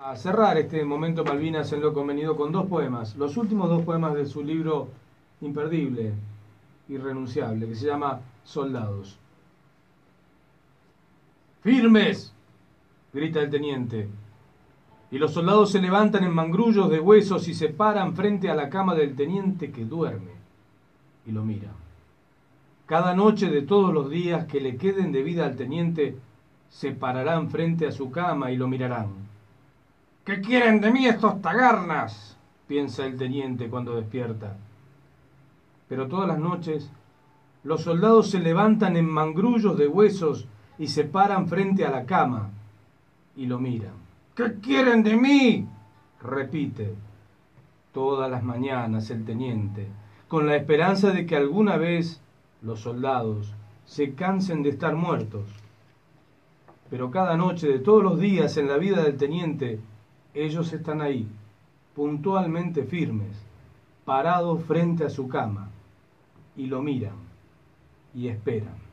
A cerrar este momento Malvinas en lo convenido con dos poemas, los últimos dos poemas de su libro imperdible, irrenunciable, que se llama Soldados. ¡Firmes!, grita el teniente, y los soldados se levantan en mangrullos de huesos y se paran frente a la cama del teniente que duerme y lo mira. Cada noche de todos los días que le queden de vida al teniente, se pararán frente a su cama y lo mirarán. ¿Qué quieren de mí estos tagarnas?, piensa el teniente cuando despierta. Pero todas las noches los soldados se levantan en mangrullos de huesos y se paran frente a la cama y lo miran. ¿Qué quieren de mí?, repite todas las mañanas el teniente, con la esperanza de que alguna vez los soldados se cansen de estar muertos. Pero cada noche de todos los días en la vida del teniente, ellos están ahí, puntualmente firmes, parados frente a su cama, y lo miran y esperan.